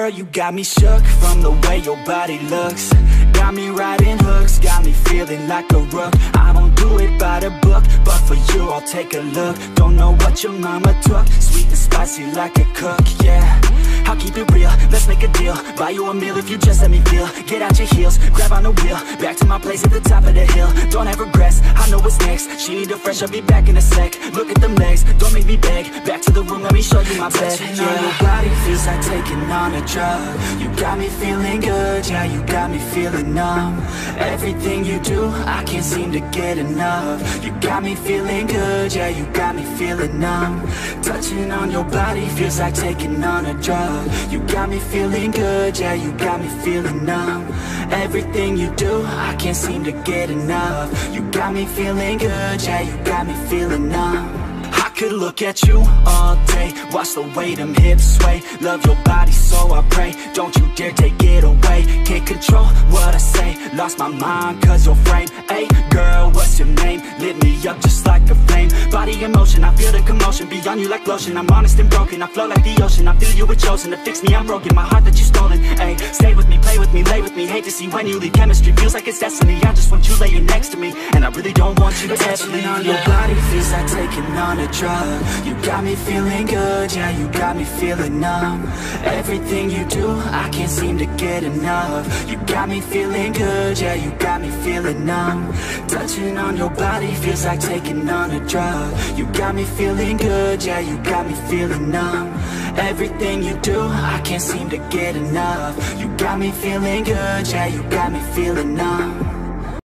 Girl, you got me shook from the way your body looks. Got me riding hooks, got me feeling like a rook. I don't do it by the book, but for you I'll take a look. Don't know what your mama took, sweet and spicy like a cook, yeah. I'll keep it real, let's make a deal. Buy you a meal if you just let me feel. Get out your heels, grab on the wheel. Back to my place at the top of the hill. Don't have regrets, I know what's next. She need a fresh, I'll be back in a sec. Look at them legs, don't make me beg. Back to the room, let me show you my bed. Touching on your body feels like taking on a drug. You got me feeling good, yeah, you got me feeling numb. Everything you do, I can't seem to get enough. You got me feeling good, yeah, you got me feeling numb. Touching on your body feels like taking on a drug. You got me feeling good, yeah, you got me feeling numb. Everything you do, I can't seem to get enough. You got me feeling good, yeah, you got me feeling numb. I could look at you all day, watch the way them hips sway. Love your body, so I pray, don't you dare take it away. Can't control what I say, lost my mind cause your frame. Hey girl, what's your name? Lit me up just like a flame. Body in motion, I feel the commotion, be on you like lotion. I'm honest and broken, I flow like the ocean. I feel you were chosen to fix me, I'm broken. My heart that you stolen, hey. Stay with me, play with me, lay with me. Hate to see when you leave, chemistry feels like it's destiny. I just want you laying next to me, and I really don't want you to ever leave. On your body feels like taking on a drug. You got me feeling good, yeah, you got me feeling numb. Everything you do, I can't seem to get enough. You got me feeling good, yeah, you got me feeling numb. Touching on your body feels like taking on a drug. You got me feeling good, yeah, you got me feeling numb. Everything you do, I can't seem to get enough. You got me feeling good, yeah, you got me feeling numb.